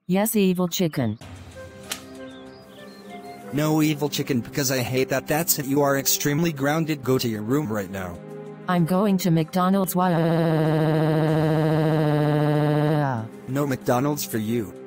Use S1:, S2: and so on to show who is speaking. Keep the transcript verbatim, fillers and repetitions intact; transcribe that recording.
S1: Yes, evil chicken.
S2: No, evil chicken, because I hate that. That's it. You are extremely grounded. Go to your room right now.
S1: I'm going to McDonald's. Why?
S2: No McDonald's for you.